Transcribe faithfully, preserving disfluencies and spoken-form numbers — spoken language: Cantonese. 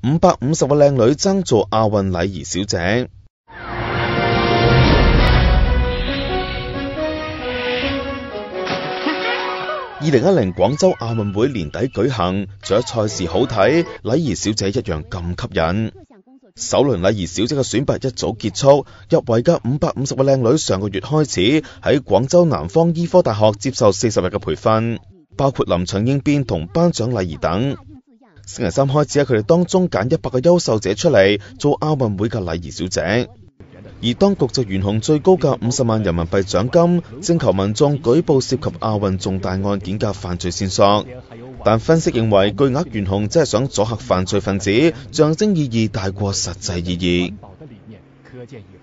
五百五十個靚女爭做亞運禮儀小姐。二零一零廣州亞運會年底舉行，除咗賽事好睇，禮儀小姐一樣咁吸引。首輪禮儀小姐嘅選拔一早結束，入圍嘅五百五十個靚女上個月開始喺廣州南方醫科大學接受四十日嘅培訓，包括臨場應變同頒獎禮儀等。星期三開始喺佢哋當中揀一百個優秀者出嚟做亞運會嘅禮儀小姐。而當局就懸紅最高嘅五十萬人民幣獎金，徵求民眾舉報涉及亞運重大案件嘅犯罪線索。但分析認為，巨額懸紅只係想阻嚇犯罪分子，象徵意義大過實際意義。